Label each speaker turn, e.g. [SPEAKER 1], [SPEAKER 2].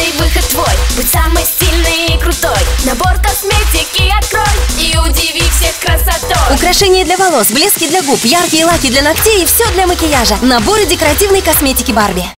[SPEAKER 1] Теперь выход твой, будь самый стильный и крутой. Набор косметики открой и удиви всех красотой.
[SPEAKER 2] Украшения для волос, блески для губ, яркие лаки для ногтей и все для макияжа. Наборы декоративной косметики Барби.